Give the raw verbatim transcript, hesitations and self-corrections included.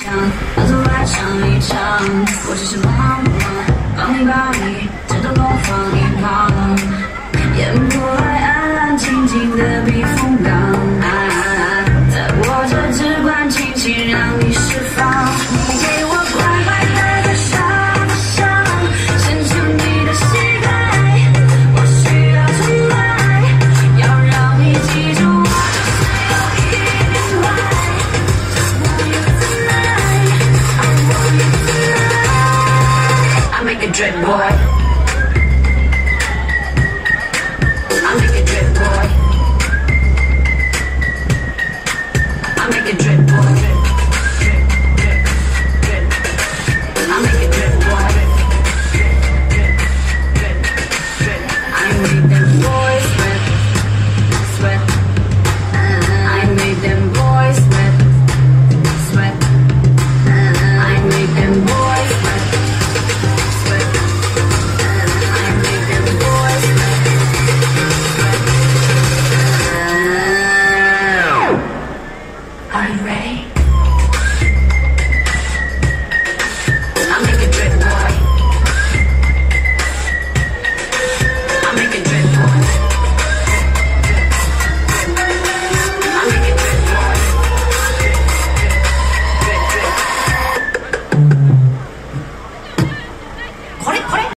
当作爱上一场，我只是忙忙帮你把你直到模仿一旁，淹没爱安安静静的避风港，啊，在我这只管轻轻让你释放，你给我乖乖的在沙发上，伸出你的膝盖，我需要崇拜，要让你记住我就是有一点坏。I want you tonight, I want you tonight, I make a dream boy.